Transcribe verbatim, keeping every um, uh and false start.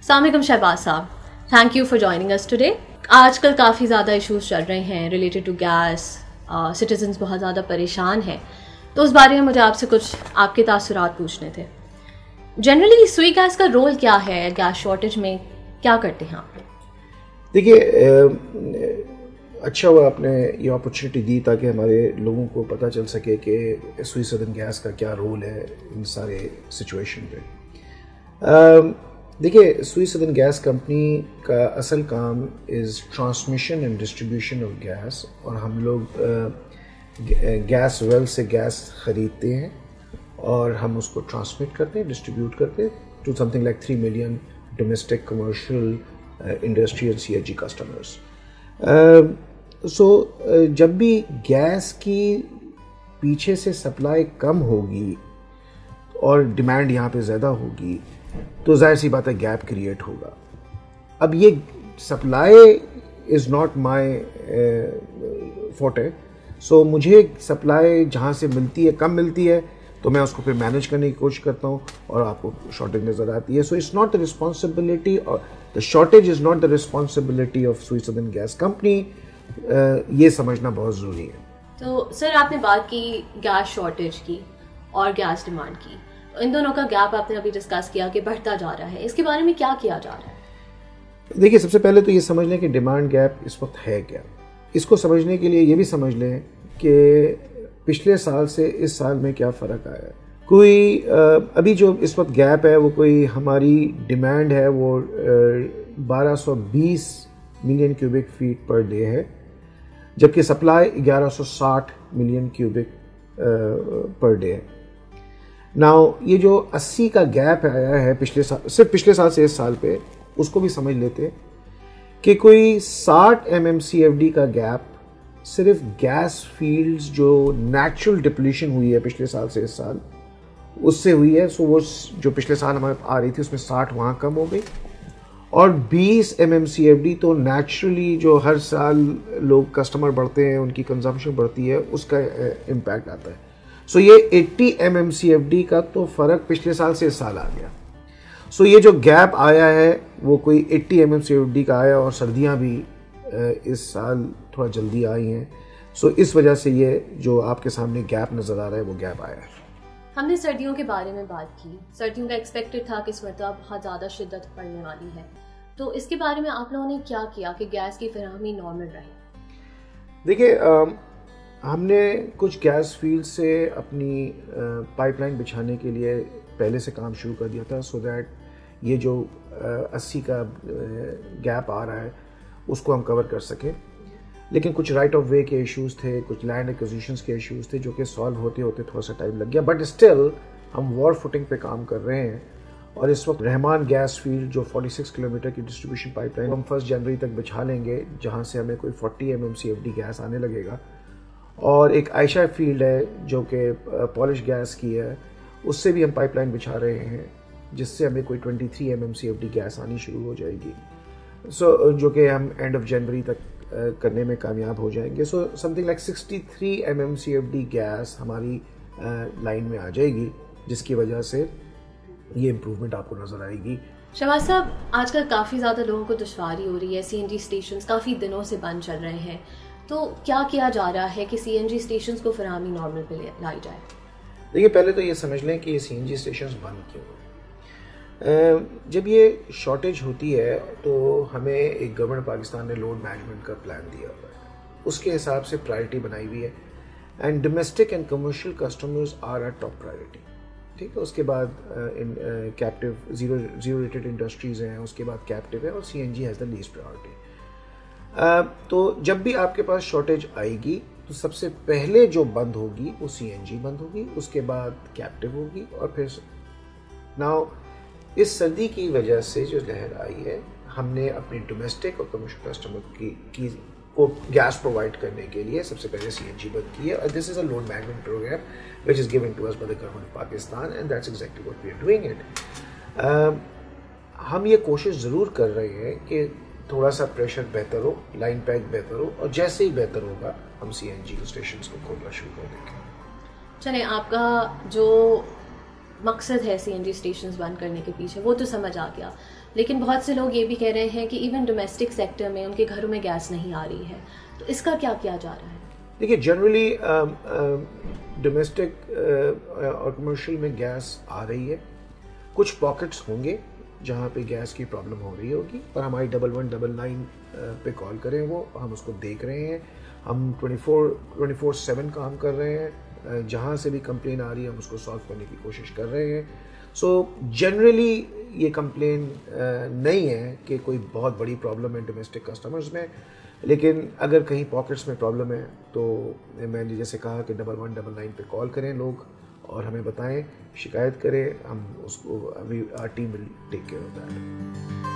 السلام علیکم شہباز صاحب, thank you for joining us today. آج کل کافی زیادہ ایشوز چل رہے ہیں ریلیٹڈ ٹو گیس, سٹیزنس بہت زیادہ پریشان ہیں, تو اس بارے میں مجھے آپ سے کچھ آپ کے تاثرات پوچھنے تھے. جنرلی سوئی گیس کا رول کیا ہے گیس شارٹیج میں, کیا کرتے ہیں آپ؟ دیکھیے, اچھا ہوا آپ نے یہ اپرچونیٹی دی تاکہ ہمارے لوگوں کو پتہ چل سکے کہ سوئی سدرن گیس کا کیا رول ہے ان سارے سچویشن پہ. دیکھیے, سوئی سدرن گیس کمپنی کا اصل کام is transmission and distribution of gas, اور ہم لوگ گیس ویل سے گیس خریدتے ہیں اور ہم اس کو ٹرانسمٹ کرتے ہیں, ڈسٹریبیوٹ کرتے ہیں to something like three million domestic commercial industry and C H G customers. So جب بھی گیس کی پیچھے سے سپلائی کم ہوگی اور ڈیمانڈ یہاں پہ زیادہ ہوگی تو ظاہر سی بات ہے گیپ کریٹ ہوگا. اب یہ supply is not my forte, so مجھے سپلائی جہاں سے ملتی ہے کم ملتی ہے تو میں اس کو پھر مینیج کرنے کی کوشش کرتا ہوں اور آپ کو شارٹیج نظر آتی ہے. So it's not the responsibility, the shortage is not the responsibility of Sui southern gas company. یہ سمجھنا بہت ضروری ہے. تو سر آپ نے بات کی گیس شارٹیج کی اور گیس ڈیمانڈ کی, ان دونوں کا گیپ آپ نے ابھی ڈسکس کیا کہ بڑھتا جا رہا ہے, اس کے بارے میں کیا کیا جا رہا ہے؟ دیکھیے, سب سے پہلے تو یہ سمجھ لیں کہ ڈیمانڈ گیپ اس وقت ہے کیا. اس کو سمجھنے کے لیے یہ بھی سمجھ لیں کہ پچھلے سال سے اس سال میں کیا فرق آیا ہے. کوئی ابھی جو اس وقت گیپ ہے وہ کوئی ہماری ڈیمانڈ ہے وہ بارہ سو بیس million cubic feet per day ہے, جبکہ سپلائی گیارہ سو ساٹھ ملین کیوبک پر ڈے ہے. ناؤ یہ جو اسی کا گیپ آیا ہے پچھلے سال, صرف پچھلے سال سے اس سال پہ, اس کو بھی سمجھ لیتے کہ کوئی ساٹھ M M C F D کا گیپ صرف گیس فیلڈز جو نیچرل ڈپلیشن ہوئی ہے پچھلے سال سے اس سال اس سے ہوئی ہے. سو وہ جو پچھلے سال ہمارے آ رہی تھی اس میں ساٹھ وہاں کم ہو گئی, اور بیس M M C F D تو نیچرلی جو ہر سال لوگ کسٹمر بڑھتے ہیں, ان کی کنزمپشن بڑھتی ہے, اس کا امپیکٹ آتا ہے. سو so یہ اسی M M C F D کا تو فرق پچھلے سال سے اس سال آ گیا. سو so یہ جو گیپ آیا ہے وہ کوئی اسی M M C F D کا آیا, اور سردیاں بھی اس سال تھوڑا جلدی آئی ہیں. سو so اس وجہ سے یہ جو آپ کے سامنے گیپ نظر آ رہا ہے وہ گیپ آیا ہے. ہم نے سردیوں کے بارے میں بات کی, سردیوں کا ایکسپیکٹڈ تھا کہ اس مرتبہ بہت زیادہ شدت پڑنے والی ہے, تو اس کے بارے میں آپ لوگوں نے کیا کیا کہ گیس کی فراہمی نارمل رہے؟ دیکھیے, ہم نے کچھ گیس فیلڈ سے اپنی پائپ لائن بچھانے کے لیے پہلے سے کام شروع کر دیا تھا, سو دیٹ یہ جو اسی کا گیپ آ رہا ہے اس کو ہم کور کر سکیں. لیکن کچھ رائٹ آف وے کے ایشوز تھے, کچھ لینڈ ایکوزیشنز کے ایشوز تھے جو کہ سالو ہوتے ہوتے تھوڑا سا ٹائم لگ گیا, بٹ اسٹل ہم وار فوٹنگ پہ کام کر رہے ہیں. اور اس وقت رحمان گیس فیلڈ جو چھیالیس کلومیٹر کی ڈسٹریبیوشن پائپ لائن ہم فرسٹ جنوری تک بچھا لیں گے, جہاں سے ہمیں کوئی چالیس M M C F D gas آنے لگے گا. اور ایک عائشہ فیلڈ ہے جو کہ پالش گیس کی ہے, اس سے بھی ہم پائپ لائن بچھا رہے ہیں, جس سے ہمیں کوئی تیئیس M M C F D gas آنی شروع ہو جائے گی. سو so, جو کہ ہم اینڈ آف جنوری تک کرنے میں کامیاب ہو جائیں گے. So something like sixty three M M C F D gas ہماری لائن میں آ جائے گی, جس کی وجہ سے یہ امپروومنٹ آپ کو نظر آئے گی. شہباز صاحب, آج کل کافی زیادہ لوگوں کو دشواری ہو رہی ہے, سی این جی اسٹیشنز کافی دنوں سے بند چل رہے ہیں, تو کیا کیا جا رہا ہے کہ سی این جی اسٹیشنز کو فراہمی نارمل پہ لائی جائے؟ دیکھیے, پہلے تو یہ سمجھ لیں کہ یہ سی این جی اسٹیشنز بند کیوں ہیں. جب یہ شارٹیج ہوتی ہے تو ہمیں ایک گورنمنٹ پاکستان نے لوڈ مینجمنٹ کا پلان دیا ہوا ہے, اس کے حساب سے پرائرٹی بنائی ہوئی ہے, and domestic and commercial customers are are top priority. ٹھیک ہے, اس کے بعد captive zero zero rated industries ہیں, اس کے بعد کیپٹیو ہے, اور C N G has the least priority. تو جب بھی آپ کے پاس شارٹیج آئے گی تو سب سے پہلے جو بند ہوگی وہ سی این جی بند ہوگی, اس کے بعد کیپٹیو ہوگی, اور پھر ناؤ اس سردی کی وجہ سے جو لہر آئی ہے, ہم نے اپنی ڈومیسٹک اور کمرشل کسٹمر کی کی کو گیس پرووائڈ کرنے کے لیے سب سے پہلے سی این جی بند کی ہے. اور this is a load management program which is given to us by the government of Pakistan, and that's exactly what we are doing it. ہم یہ کوشش ضرور کر رہے ہیں کہ تھوڑا سا پریشر بہتر ہو, لائن پیک بہتر ہو, اور جیسے ہی بہتر ہوگا ہم سی این جی اسٹیشنز کو کھولنا شروع کر دیں گے. چلیں, آپ کا جو مقصد ہے سی این جی اسٹیشنز بند کرنے کے پیچھے وہ تو سمجھ آ گیا, لیکن بہت سے لوگ یہ بھی کہہ رہے ہیں کہ ایون ڈومیسٹک سیکٹر میں ان کے گھروں میں گیس نہیں آ رہی ہے، تو اس کا کیا کیا جا رہا ہے؟ دیکھیے جنرلی ڈومیسٹک اور کمرشل میں گیس آ رہی ہے، کچھ پاکٹس ہوں گے جہاں پہ گیس کی پرابلم ہو رہی ہوگی، پر ہماری ڈبل ون ڈبل نائن پہ کال کریں، وہ ہم اس کو دیکھ رہے ہیں، ہم twenty four twenty four seven کام کر رہے ہیں، جہاں سے بھی کمپلین آ رہی ہے ہم اس کو سالو کرنے کی کوشش کر رہے ہیں. سو جنرلی یہ کمپلین نہیں ہے کہ کوئی بہت بڑی پرابلم ہے ڈومیسٹک کسٹمرز میں، لیکن اگر کہیں پاکٹس میں پرابلم ہے تو میں نے جیسے کہا کہ ڈبل ون ڈبل نائن پہ کال کریں لوگ اور ہمیں بتائیں، شکایت کریں، ہم اس کو ابھی our team will take care of that.